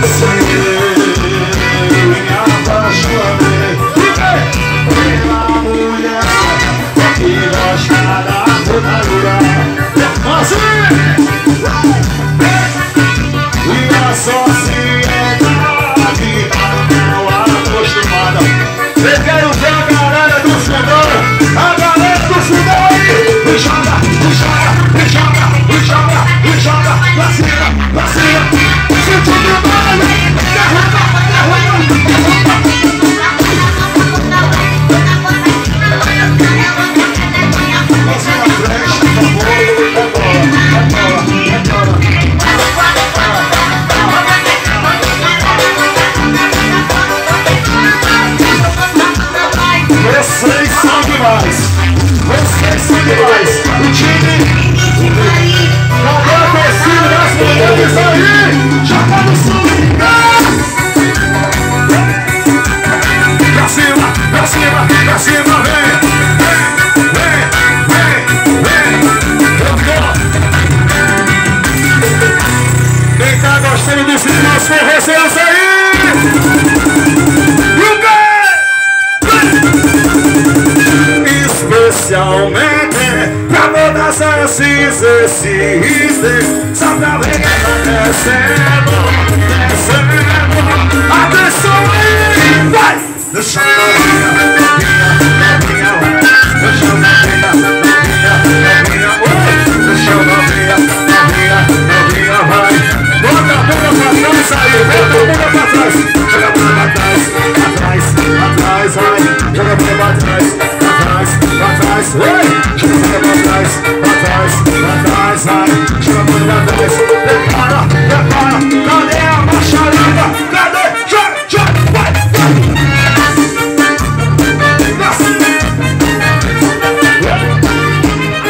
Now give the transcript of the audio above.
Vocês são demais. Vocês são demais. O time cadê a torcida das mulheres aí? Joga no sul. Pra cima, pra cima, pra cima, vem. Vem, vem, vem, vem. Quem tá gostando desses nossos forroceiros aí? Especialmente pra todas esses só pra ver quem tá descendo, descendo. Atenção aí, vai! No chão da minha